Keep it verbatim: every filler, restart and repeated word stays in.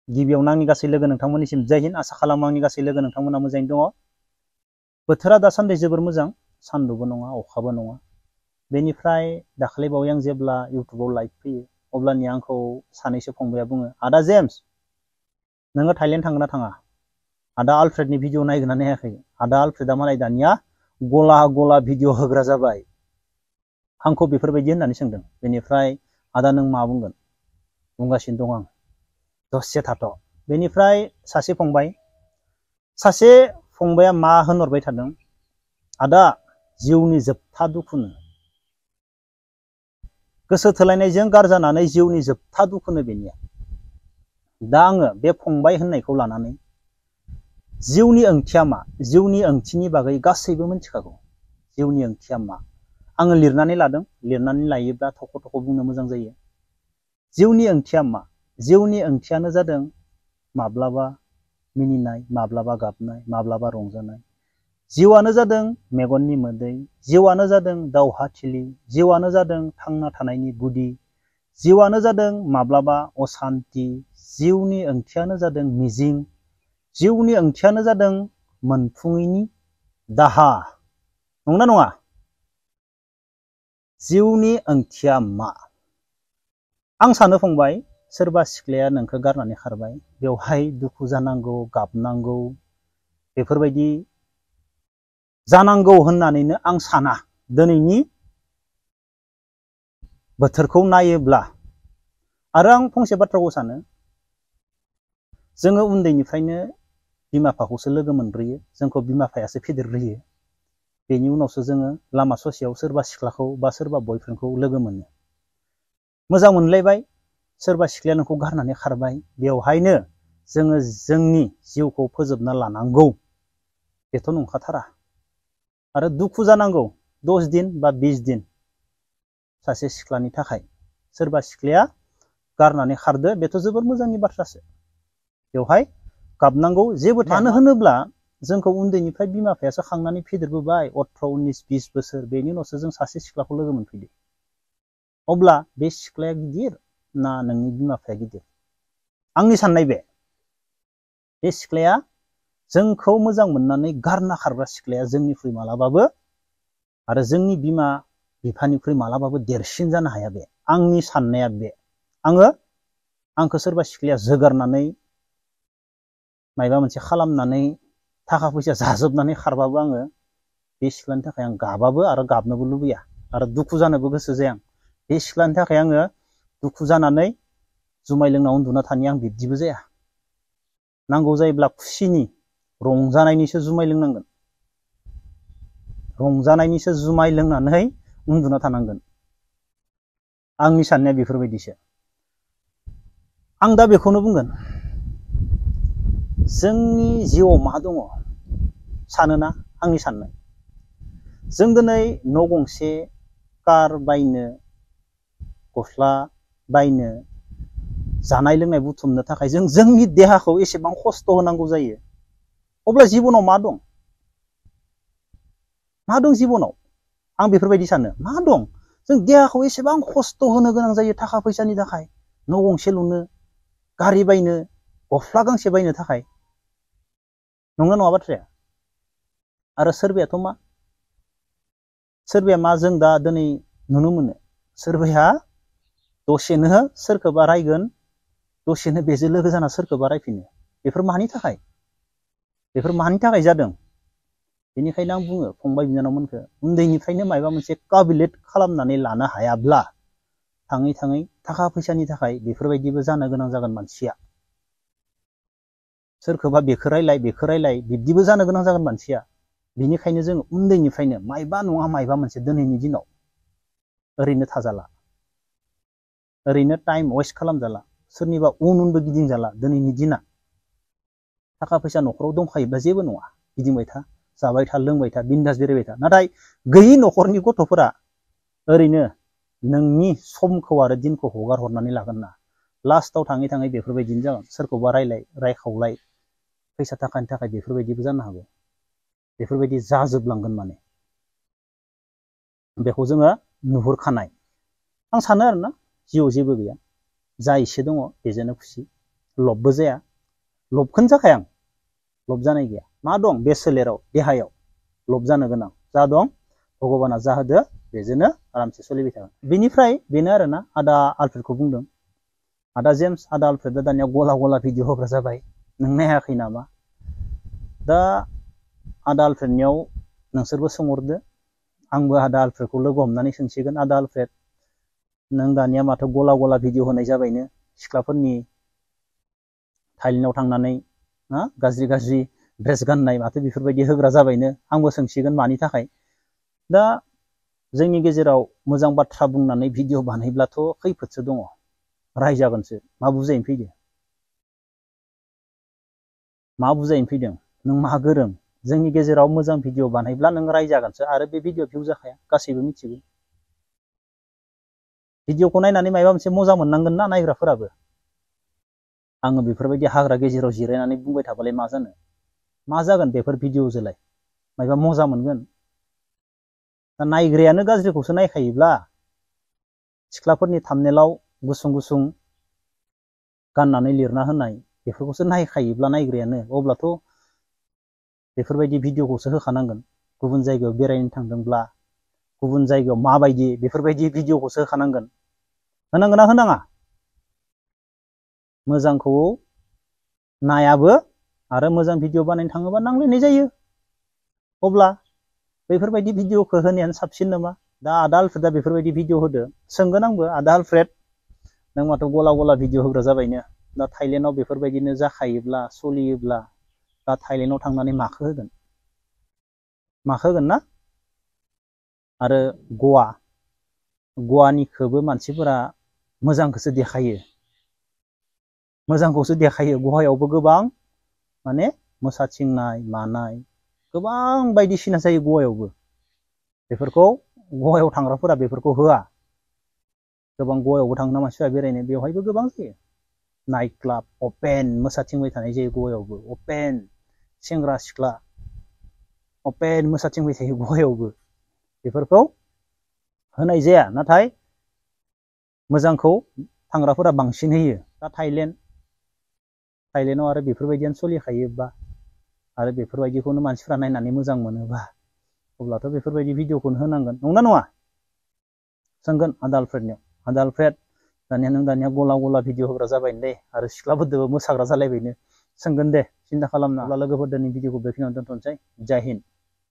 गिबियावनो आंनि गासै लोगो नोंथांमोननिसिम जय हिन्द आसा खालामो आंनि गासै लोगो नोंथांमोना मोजाङैनो दङ। बोथोरा दासान्दि जोबोर मोजां, सान्दुंबो नङा अखाबो नङा। बेनिफ्राय दाखालि बावै आं जेब्ला इउटुबाव लाइभ फैयो अब्लानि आंखौ सानैसो फंबाया बुङो, आदा जेम्स नोङो थाइलेण्ड थांगोन ना थाङा? आदा आलफ्रेडनि भिडिअ नायगोन ना नायाखै? आदा आलफ्रेडा मालाय दानिया गला गला भिडिअ होग्रा जाबाय। आंखौ बेफोरबायदि होननानै सोंदों। बेनिफ्राय आदा नों मा बुंगोन? बुंगासिनो दं आं, दसे थाथ'। बेनिफ्राय सासे फंबाय सासे फंबाया मा होनहरबाय थादों, आदा जिउनि जोबथा दुखुनो गोसो थोलायनायजों गारजानानै जिउनि जोबथा दुखुनो बेनिया। दा आङो बे फंबाय होननायखौ लानानै जिउनि ओंथिया मा, जिउनि ओंथिनि बागै गासैबो मिथिखागौ। जिउनि ओंथिया मा आङो लिरनानै लादों, लिरनानै लायोब्ला थख' थख' बुंनो मोजां जायो। जिउनि ओंथिया मा? जिउनि ओंथियानो जादों माब्लाबा मिनिनाय, माब्लाबा गाबनाय, माब्लाबा रंजानाय। जिउआनो जादों मेगननि मोदै, जिउआनो जादों दावहाथिलि, जिउआनो जादों थांना थानायनि गुदि, जिउआनो जादों माब्लाबा असान्ति, जिउनि ओंथियानो जादों मिजिं, जिउनि ओंथियानो जादों मोनफुङैनि दाहा। नंगौना नङा? जिउनि ओंथिया मा? आं सानो फंबाय, सोरबा सिख्लाया नोंखौ गारनानै खारबाय, बेवहाय दुखु जानांगौ, गाबनांगौ, बेफोरबायदि जानांगौ होननानैनो आं साना। दिनैनि बोथोरखौ नायोब्ला आरो आं फंसे बाथ्राखौ सानो, जोङो उन्दैनिफ्रायनो बिमा बिफाखौसो लोगो मोनग्रोयो, जोंखौ बिमा बिफायासो फेदेरग्रोयो। बेनि उनावसो जोङो लामा ससेयाव सोरबा सिख्लाखौ बा सोरबा बयफ्रेन्डखौ लोगो मोनो। मोजां मोनलायबाय, सोरबा सिख्लाया नोंखौ गारनानै खारबाय, बेवहायनो जोङो जोंनि जिउखौ फोजोबना लानांगौ बेथ' नंखाथारा। आरो दुखु जानांगौ दस दिन बा बिस दिन सासे सिख्लानि थाखाय। सोरबा सिख्लाया गारनानै खारदो, बेथ' जोबोर मोजांनि बाथ्रासो। बेवहाय गाबनांगौ जेबो थाया। मानो होनोब्ला जोंखौ उन्दैनिफ्राय बिमा बिफायासो खांनानै फेदेरबोबाय अथ्र' उन्निस बिस बोसोर, बेनि उनावसो जों सासे सिख्लाखौ लोगो मोनफैदो। अब्ला बे सिख्लाया गिदिर ना नोंनि बिमा बिफाया गिदिर? आंनि साननाय बे बे सिख्लाया जोंखौ मोजां मोननानै गारना खारग्रा सिख्लाया जोंनिख्रुइ मालाबाबो आरो जोंनि बिमा बिफानिख्रुइ मालाबाबो देरसिन जानो हाया। बे आंनि साननाया बे। आङो आंखौ सोरबा सिख्लाया जोगारनानै मायबा मोनसे खालामनानै थाखा फैसा जाजोबनानै खारबाबो आङो बे सिख्लानि थाखाय आं गाबाबो आरो गाबनोबो लुबैया आरो दुखु जानोबो गोसो जाया। बे सिख्लानि थाखाय आङो दुखु जानानै जुमाय लोंना उन्दुना थानि, आं बिब्दिबो जाया। नांगौ जायोब्ला खुसिनि रंजानायनिसो जुमाय लोंनांगोन, रंजानायनिसो जुमाय लोंनानै उन्दुना थानांगोन। आंनि साननाया बेफोरबायदिसो। आं दा बेखौनो बुंगोन, जोंनि जिउआव मा दङ सानोना? आंनि साननाय, जों दिनै न' गंसे, कार बायनो, गस्ला बायनो, जानाय लोंनाय बुथुमनो थाखाय जों जोंनि देहाखौ एसेबां खस्थ' होनांगौ जायो। अब्ला जिबनाव मा दं? मा दं जिबनाव? आं बेफोरबायदि सानो, मा दं? जों देहाखौ एसेबां खस्थ' होनो गोनां जायो थाखा फैसानि थाखाय, न' गंसे लुनो, गारि बायनो, गस्ला गांसे बायनो थाखाय। नंगौ नङा बाथ्राया? आरो सोरबायाथ' मा सोरबाया मा जों दा दिनै नुनो मोनो, सोरबाया दसेनो सोरखौबा रायगोन, दसेनो बेजों लोगो जाना सोरखौबा रायफिनो। बेफोर मानि थाखाय? बेफोर मानि थाखाय जादों? बेनिखायनो आं बुङो फंबाय बिनानावमोनखो, उन्दैनिफ्रायनो माबा मोनसे काबिलेट खालामनानै लानो हायाब्ला थाङै थाङै थाखा फैसानि थाखाय बेफोरबायदिबो जानो गोनां जागोन मानसिया। सोरखौबा बेखौ रायलाय बेखौ रायलाय बिब्दिबो जानो गोनां जागोन मानसिया। बेनिखायनो जों उन्दैनिफ्रायनो मायबा नङा मायबा मोनसे दिनैनि दिनाव ओरैनो थाजाला, ओरैनो टाइम वेस्ट खालामजाला, सोरनिबा उन उनबो गिदिंजाला। दिनैनि दिना थाखा फैसा न'खराव दंखायोब्ला जेबो नङा, गिदिंबाय था, जाबाय था, लोंबाय था, बिन्दास बेरायबाय था। नाथाय गैयि न'खरनि गथ'फोरा ओरैनो नोंनि समखौ आरो दिनखौ हगार हरनानै लागोन ना, लास्टाव थाङै थाङै बेफोरबायदिनो जागोन। सोरखौबा रायलाय रायखावलाय फैसा थाखानि थाखाय बेफोरबायदिबो जानो हागौ। बेफोरबायदि जाजोबलांगोन माने, बेखौ जोङो नुहुरखानाय। आं सानो आरोना जिउआव जेबो गैया, जा एसे दङ बेजोंनो खुसि। लबबो जाया लबखौनो जाखाया आं लब जानाय गैया मा दं बे सोलेराव देहायाव लब जानो गोनां जा दं भगबाना जाहोदो बेजोंनो आरामसे सोलिबाय थागोन बेनिफ्राय बेनो आरोना आदा आलफ्रेडखौ बुंदों आदा जेम्स आदा आलफ्रेडआ दानिया गला गला भिडिअ होग्रा जाबाय नों नायाखै नामा दा आदा आलफ्रेडनियाव नोंसोरबो सोंहरदो आंबो आदा आलफ्रेडखौ लोगो हमनानै सोंसिगोन आदा आलफ्रेड नों दानिया माथो गला गला भिडिअ होनाय जाबायनो सिख्लाफोरनि थाइलेन्डआव थांनानै हा गाज्रि गाज्रि ड्रेस गाननाय माथो बेफोरबायदि होग्रा जाबायनो आंबो सोंसिगोन मानि थाखाय दा जोंनि गेजेराव मोजां बाथ्रा बुंनानै भिडिअ बानायब्लाथ' खैफोदसो दङ रायजागोनसो मा बुजायनो फैदों मा बुजायनो फैदों नों मा गोरों जोंनि गेजेराव मोजां भिडिअ बानायब्ला नों रायजागोनसो आरो बे भिडिअ भिउ जाखाया गासैबो मिथिगौ भिडिअखौ नायनानै माबा मोनसे मोजां मोननांगोन ना नायग्राफोराबो आङो बेफोरबायदि हाग्रा गेजेराव जिरायनानै बुंबाय थाबालाय मा जानो मा जागोन बेफोर भिडिअजोंलाय मायबा मोजां मोनगोन दा नायग्रायानो गाज्रिखौसो नायखायोब्ला सिख्लाफोरनि थाम्बनेलाव गुसुं गुसुं गाननानै लिरना होनाय बेफोरखौसो नायखायोब्ला नायग्रायानो अब्लाथ' बेफोरबायदि भिडिअखौसो होखानांगोन गुबुन जायगायाव बेरायनो थांदोंब्ला गुबुन जायगायाव माबायदि बेफोरबायदि भिडिअखौसो होखानांगोन होनांगोन ना होनाङा मोजांखौ नायाबो आरो मोजां भिडिअ बानायनो थाङोबा नांलायनाय जायो अब्ला बेफोरबायदि भिडिअखौ होनायानो साबसिन नामा दा आदा आलफ्रेडआ बेफोरबायदि भिडिअ होदो सोंगोन आंबो आदा आलफ्रेड नों माथो गला गला भिडिअ होग्रा जाबायनो दा थाइलेन्डआव बेफोरबायदिनो जाखायोब्ला सोलियोब्ला दा थाइलेन्डआव थांनानै माखौ होगोन माखौ होगोन ना आरो गवा गवानिखौबो मानसिफोरा मोजांखौसो देखायो मोजांखौसो देखायो गवायावबो गोबां माने मोसाथिंनाय मानाय गोबां बायदिसिना जायो गवायावबो बेफोरखौ गवायाव थांग्राफोरा बेफोरखौ होआ गोबां गवायावबो थांना मानसिफोरा बेरायनो बेवहायबो गोबां जायो नाइट क्लाब अपेन मोसाथिंबाय थानाय जायो गवायावबो अपेन सेंग्रा सिख्ला अपेन मोसाथिंबाय थायो गवायावबो बेफोरखौ होनाय जाया नाथाय मोजांखौ थांग्राफोरा बांसिन होयो दा थाइलेन्ड थाइलेन्डआव आरो बेफोरबायदियानो सोलिखायोबा आरो बेफोरबायदिखौनो मानसिफ्रा नायनानै मोजां मोनोबा अब्लाथ' बेफोरबायदि भिडिअखौनो होनांगोन नंना नङा सोंगोन आदा आलफ्रेडनियाव आदा आलफ्रेड दानिया नों दानिया गला गला भिडिअ होग्रा जाबायनो दे आरो सिख्लाफोरदोबो मोसाग्रा जालायबायनो सोंगोन दे सिन्था खालामना अब्ला लोगोफोर दिनै भिडिअखौ बेखिनियावनो दोनथ'नोसै जय हिन्द।